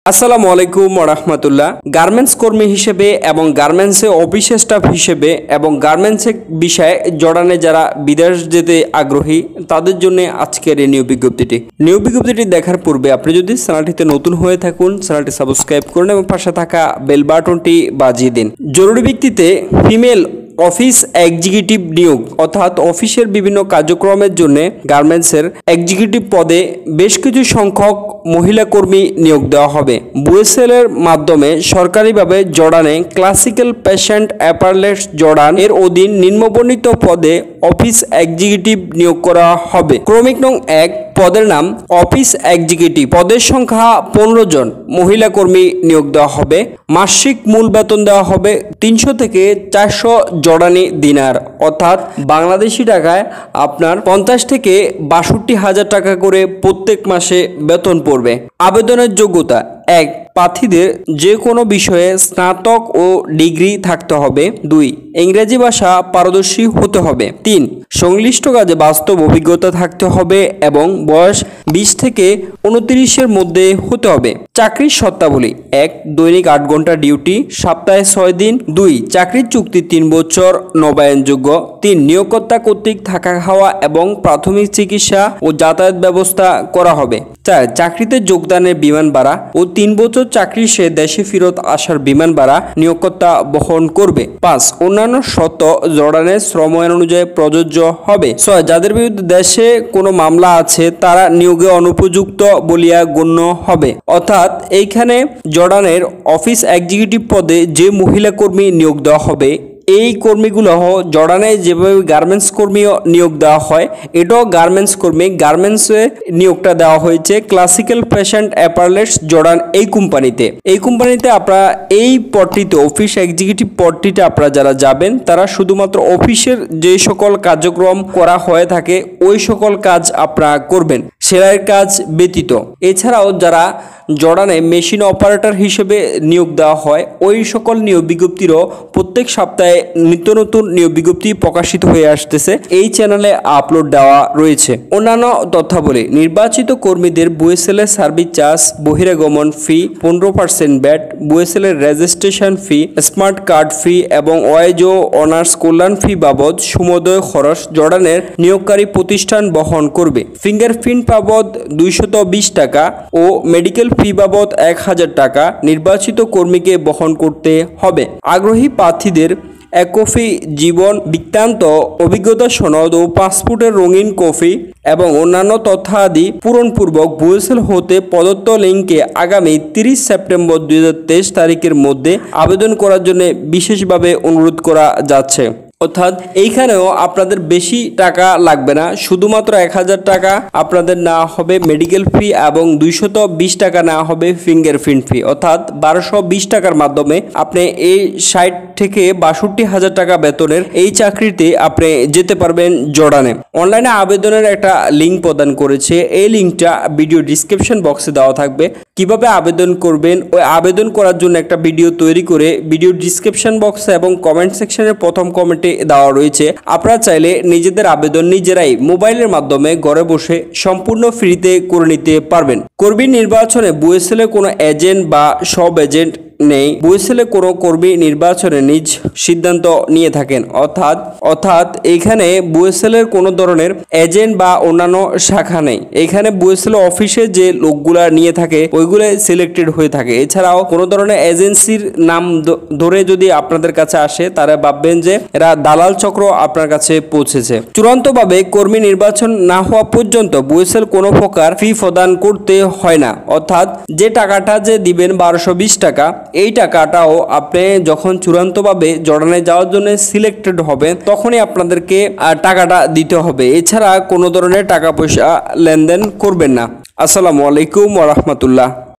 আসসালামু আলাইকুম ওয়া রাহমাতুল্লাহ। গার্মেন্টস কর্মী হিসেবে এবং গার্মেন্টসে অফিস স্টাফ হিসেবে এবং গার্মেন্টসের বিষয়ে জর্ডানে যারা বিদেশ যেতে আগ্রহী তাদের জন্য আজকের এই নিয়োগ বিজ্ঞপ্তিটি। নিয়োগ বিজ্ঞপ্তিটি দেখার পূর্বে আপনি যদি চ্যানেলটিতে নতুন হয়ে থাকুন চ্যানেলটি সাবস্ক্রাইব করুন এবং পাশে থাকা বেল বাটনটি বাজিয়ে দিন। জরুরি ভিত্তিতে ফিমেল অফিস এক্সিকিউটিভ নিয়োগ অর্থাৎ অফিসের বিভিন্ন কার্যক্রমের জন্য গার্মেন্টসের এক্সিকিউটিভ পদে বেশ কিছু সংখ্যক মহিলা কর্মী নিয়োগ দেওয়া হবে। বুয়েসেল এর মাধ্যমে সরকারিভাবে জর্ডানে ক্লাসিক্যাল পেশেন্ট অ্যাপারেলস জর্ডান এর অধীন নিম্নবর্ণিত পদে অফিস এক্সিকিউটিভ নিয়োগ করা হবে। ক্রমিক নং 1 পদের নাম অফিস এক্সিকিউটিভ। পদের সংখ্যা 15 জন মহিলা কর্মী নিয়োগ দেওয়া হবে। মাসিক মূল বেতন দেওয়া হবে 300 থেকে 400 জর্ডানি দিনার অর্থাৎ বাংলাদেশি টাকায় আপনার 50 থেকে 62 হাজার টাকা করে প্রত্যেক মাসে বেতন পড়বে। আবেদনের যোগ্যতা: 1. প্রার্থীদের যে কোনো বিষয়ে স্নাতক ও ডিগ্রি থাকতে হবে। 2. ইংরেজি ভাষা পারদর্শী হতে হবে। 3. সংশ্লিষ্ট কাজে বাস্তব অভিজ্ঞতা থাকতে হবে এবং বয়স 20 থেকে 29 এর মধ্যে হতে হবে। চাকরির শর্তাবলী: 1. দৈনিক 8 ঘন্টা ডিউটি, সপ্তাহে 6 দিন। 2. চাকরির চুক্তি 3 বছর নবায়নযোগ্য। 3. নিয়োগকর্তা কর্তৃক থাকা খাওয়া এবং প্রাথমিক চিকিৎসা ও যাতায়াত ব্যবস্থা করা হবে। 4. চাকরিতে যোগদানের বিমান ভাড়া ও 3 বছর চাকরি সে দেশে ফেরত আসার বিমান ভাড়া নিয়োগকর্তা বহন করবে। 5. অন্যান্য শর্ত জর্ডানের শ্রম আইন অনুযায়ী প্রযোজ্য হবে। 6. যাদের বিরুদ্ধে দেশে কোনো মামলা আছে তারা নিয়োগে অনুপযুক্ত বলিয়া গণ্য হবে। অর্থাৎ এইখানে জর্ডানের অফিস এক্সিকিউটিভ পদে যে মহিলা কর্মী নিয়োগ দেওয়া হবে এই কর্মীগুলো জর্ডানে যেভাবে গার্মেন্টস কর্মী নিয়োগ দেওয়া হয় এটাও গার্মেন্টস কর্মী। গার্মেন্টসে নিয়োগটা দেওয়া হয়েছে ক্লাসিক্যাল পেশেন্ট অ্যাপারেলস জর্ডান এই কোম্পানিতে আপনারা এই পদটিতে অফিস এক্সিকিউটিভ পদটিতে আপনারা যারা যাবেন তারা শুধুমাত্র অফিসের যে সকল কার্যক্রম করা হয়ে থাকে ওই সকল কাজ আপনারা করবেন, সেলাইয়ের কাজ ব্যতীত। এছাড়াও যারা জর্ডানে মেশিন অপারেটর হিসেবে নিয়োগ দেওয়া হয় ওই সকল নিয়োগ বিজ্ঞপ্তিরও প্রত্যেক সপ্তাহে নিত্য নতুন নিয়োগ বিজ্ঞপ্তি প্রকাশিত হয়ে আসতেছে, এই চ্যানেলে আপলোড দেওয়া রয়েছে। অন্যান্য তথ্যাবলী: নির্বাচিত কর্মীদের বুয়েসেলের সার্ভিস চার্জ, বহিরাগমন ফি 15% ব্যাট, বুয়েসেলের registration fee, smart card fee এবং ওয়াইজ ও অনার্স কল্যাণ ফি বাবদ সমুদয় খরচ জর্ডানের নিয়োগকারী প্রতিষ্ঠান বহন করবে। ফিঙ্গারপ্রিন্ট বাবদ 220 টাকা ও মেডিকেল ফি বাবদ 1000 টাকা নির্বাচিত কর্মীকে বহন করতে হবে। আগ্রহী প্রার্থীদের এক কপি জীবন বৃত্তান্ত, অভিজ্ঞতা সনদ ও পাসপোর্টের রঙিন কপি এবং অন্যান্য তথ্যাদি পূরণপূর্বক বুয়েসেল হতে প্রদত্ত লিঙ্কে আগামী 30 সেপ্টেম্বর 2023 তারিখের মধ্যে আবেদন করার জন্য বিশেষভাবে অনুরোধ করা যাচ্ছে। অর্থাৎ এইখানেও আপনাদের বেশি টাকা লাগবে না, শুধুমাত্র 1000 টাকা আপনাদের নেওয়া হবে মেডিকেল ফি এবং 220 টাকা নেওয়া হবে ফিঙ্গারপ্রিন্ট ফি। অর্থাৎ 1220 টাকার মাধ্যমে আপনি এই 60 থেকে 62 হাজার টাকা বেতনের এই চাকরিতে আপনি যেতে পারবেন জর্ডানে। অনলাইনে আবেদনের একটা লিঙ্ক প্রদান করেছে, এই লিঙ্কটা ভিডিও ডিসক্রিপশন বক্সে দেওয়া থাকবে। কিভাবে আবেদন করবেন ওই আবেদন করার জন্য একটা ভিডিও তৈরি করে ভিডিও ডিসক্রিপশন বক্সে এবং কমেন্ট সেকশনের প্রথম কমেন্টে দেওয়া রয়েছে। আপনারা চাইলে নিজেদের আবেদন নিজেরাই মোবাইলের মাধ্যমে ঘরে বসে সম্পূর্ণ ফ্রিতে করে নিতে পারবেন। কর্মী নির্বাচনে বুয়েসেলে কোনো এজেন্ট বা সব এজেন্ট নেই। বুয়েসেলে কোনো কর্মী নির্বাচনে নিজ সিদ্ধান্ত নিয়ে থাকেন। অর্থাৎ এখানে বুয়েসেলের কোনো ধরনের এজেন্ট বা অন্যান্য শাখা নেই। এখানে বুয়েসেল অফিসে যে লোকগুলা নিয়ে থাকে ওইগুলো সিলেক্টেড হয়ে থাকে। এছাড়াও কোনো ধরনের এজেন্সির নাম ধরে যদি আপনাদের কাছে আসে তারা ভাববেন যে এরা দালাল চক্র আপনার কাছে পৌঁছেছে। চূড়ান্তভাবে কর্মী নির্বাচন না হওয়া পর্যন্ত বুয়েসেল কোনো প্রকার ফি প্রদান করতে হয় না। অর্থাৎ যে টাকাটা যে দিবেন 1220 টাকা এই টাকাটাও আপনি যখন চূড়ান্তভাবে জর্ডানে যাওয়ার জন্য সিলেক্টেড হবেন তখনই আপনাদেরকে টাকাটা দিতে হবে। এছাড়া কোনো ধরনের টাকা পয়সা লেনদেন করবেন না। আসসালামু আলাইকুম ওয়া রাহমাতুল্লাহ।